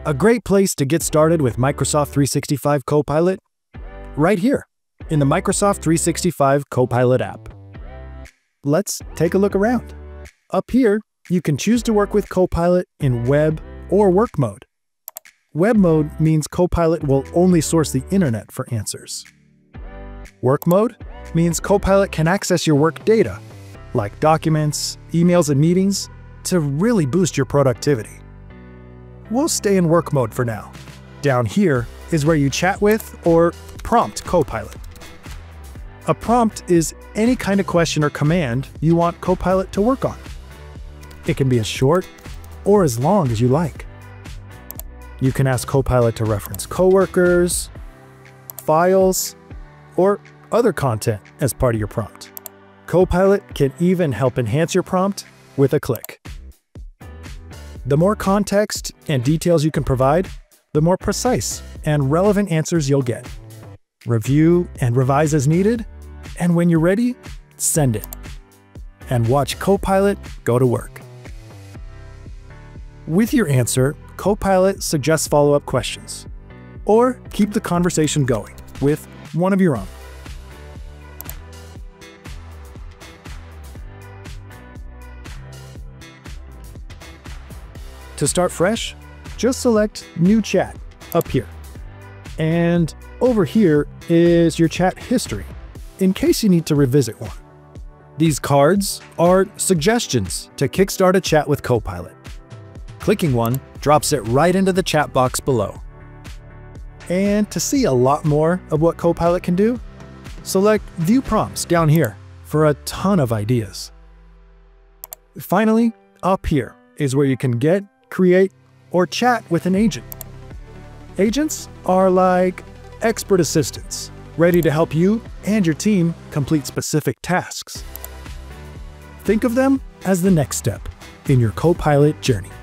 A great place to get started with Microsoft 365 Copilot, right here in the Microsoft 365 Copilot app. Let's take a look around. Up here, you can choose to work with Copilot in web or work mode. Web mode means Copilot will only source the internet for answers. Work mode means Copilot can access your work data, like documents, emails, and meetings, to really boost your productivity. We'll stay in work mode for now. Down here is where you chat with or prompt Copilot. A prompt is any kind of question or command you want Copilot to work on. It can be as short or as long as you like. You can ask Copilot to reference coworkers, files, or other content as part of your prompt. Copilot can even help enhance your prompt with a click. The more context and details you can provide, the more precise and relevant answers you'll get. Review and revise as needed, and when you're ready, send it. And watch Copilot go to work. With your answer, Copilot suggests follow-up questions, or keep the conversation going with one of your own. To start fresh, just select New Chat up here. And over here is your chat history, in case you need to revisit one. These cards are suggestions to kickstart a chat with Copilot. Clicking one drops it right into the chat box below. And to see a lot more of what Copilot can do, select View Prompts down here for a ton of ideas. Finally, up here is where you can get, create, or chat with an agent. Agents are like expert assistants, ready to help you and your team complete specific tasks. Think of them as the next step in your Copilot journey.